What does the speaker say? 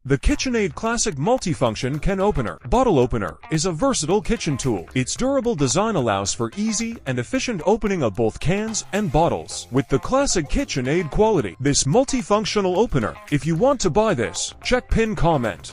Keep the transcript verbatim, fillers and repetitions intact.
The KitchenAid Classic Multifunction Can Opener Bottle Opener is a versatile kitchen tool. Its durable design allows for easy and efficient opening of both cans and bottles. With the classic KitchenAid quality, this multifunctional opener, if you want to buy this, check pin comment.